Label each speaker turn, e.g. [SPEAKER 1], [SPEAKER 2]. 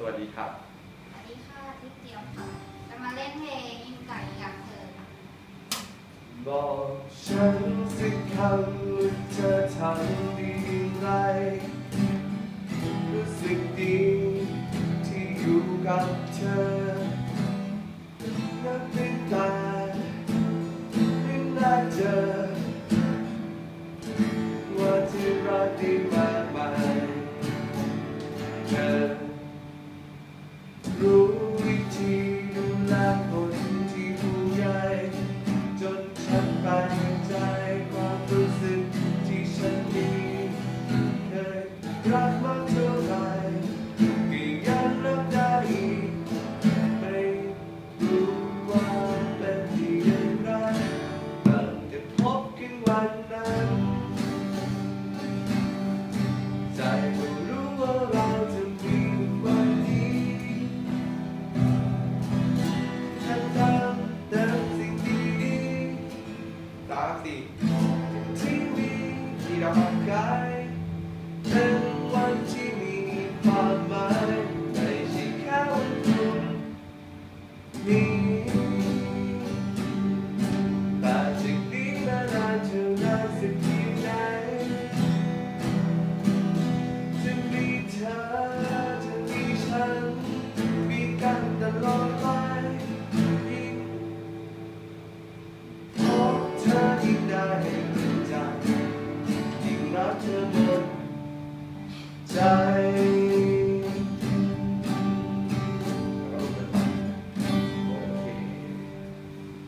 [SPEAKER 1] วัสดีครับ
[SPEAKER 2] สวัสดีค่ะพี่เจี๊ยบค่ะจะมาเล่นเพลงยิ่งไก่อยากเธอ
[SPEAKER 3] บอกฉันสักคำว่าเธอทำดีไรรู้สึกดีที่อยู่กับเธอนับตั้งแต่ได้เจอว่าที่รักดีมากมายเธอรู้วิธีดูแลคนที่ผู้ใหญ่จนฉันไปใจความรู้สึกที่ฉันมีเคยรักมันเท่าไรก็ยังรักได้อีกไม่รู้ว่าเป็นที่อย่างไรตั้งแต่พบกันวันนั้นใจก็รู้ว่าเราจะมีวันนี้ฉันทำแต่สิ่งดีตามสิที่มีที่เราผ่านกายเป็นวันที่มีความหมายไม่ใช่แค่วันพรุ่งนี้แต่จากนี้มานานเท่าไรสักทีไหนจะมีเธอจะมีฉันมีกันตลอดไปยิ่งพบเธออีกได้